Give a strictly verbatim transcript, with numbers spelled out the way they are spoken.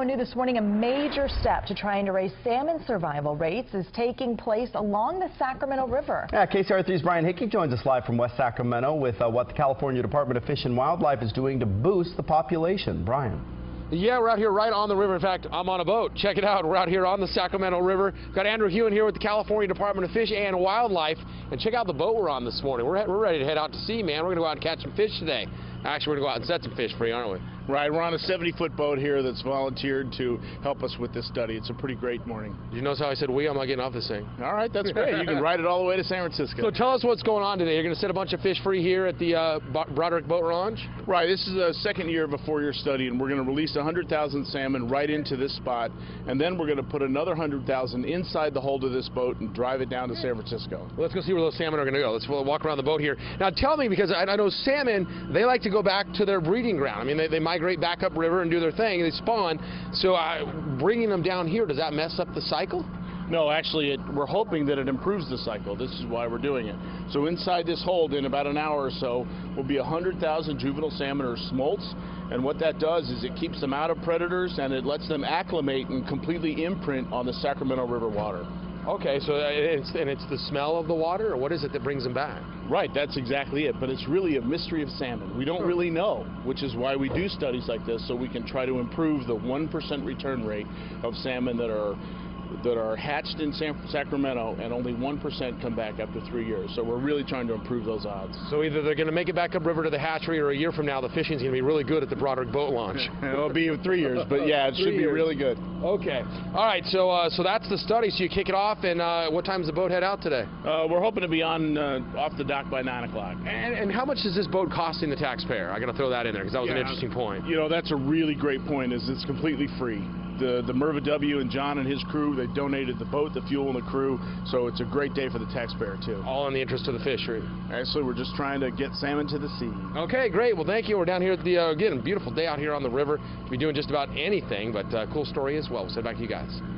Now new this morning, a major step to trying to raise salmon survival rates is taking place along the Sacramento River. Yeah, K C R A three's Brian Hickey joins us live from West Sacramento with uh, what the California Department of Fish and Wildlife is doing to boost the population. Brian. Yeah, we're out here right on the river. In fact, I'm on a boat. Check it out. We're out here on the Sacramento River. Got Andrew Hewen here with the California Department of Fish and Wildlife. And check out the boat we're on this morning. We're, we're ready to head out to sea, man. We're going to go out and catch some fish today. Actually, we're going to go out and set some fish for you, aren't we? Right, we're on a seventy foot boat here that's volunteered to help us with this study. It's a pretty great morning. Did you notice how I said we? I'm not getting off this thing. All right, that's great. You can ride it all the way to San Francisco. So tell us what's going on today. You're going to set a bunch of fish free here at the uh, Broderick Boat Launch? Right, this is a second year of a four-year study, and we're going to release one hundred thousand salmon right into this spot, and then we're going to put another one hundred thousand inside the hold of this boat and drive it down to San Francisco. Well, let's go see where those salmon are going to go. Let's walk around the boat here. Now tell me, because I, I know salmon, they like to go back to their breeding ground. I mean, they, they migrate back upriver and do their thing, they spawn. So uh, bringing them down here, does that mess up the cycle? No, actually, it, we're hoping that it improves the cycle. This is why we're doing it. So inside this hold, in about an hour or so, will be one hundred thousand juvenile salmon or smolts. And what that does is it keeps them out of predators, and it lets them acclimate and completely imprint on the Sacramento River water. Okay, so it's, and it's the smell of the water, or what is it that brings them back? Right, that's exactly it, but it's really a mystery of salmon. We don't really know, which is why we do studies like this, so we can try to improve the one percent return rate of salmon that are that are hatched in San Sacramento, and only one percent come back after three years. So we're really trying to improve those odds. So either they're going to make it back upriver to the hatchery, or a year from now the fishing's going to be really good at the Broderick Boat Launch. It'll be three years, but yeah, it should be really good. Okay. All right, so uh, so that's the study. So you kick it off, and uh, what time does the boat head out today? Uh, we're hoping to be on uh, off the dock by nine o'clock. And, and how much is this boat costing the taxpayer? I got to throw that in there because that was yeah, an interesting point. You know, that's a really great point. Is it's completely free. The the Merva W and John and his crew, they donated the boat, the fuel, and the crew, so it's a great day for the taxpayer too. All in the interest of the fishery. Actually, we're just trying to get salmon to the sea. Okay, great. Well, thank you. We're down here at the uh, again, beautiful day out here on the river. We'll be doing just about anything, but uh, cool story as well. We'll send it back to you guys.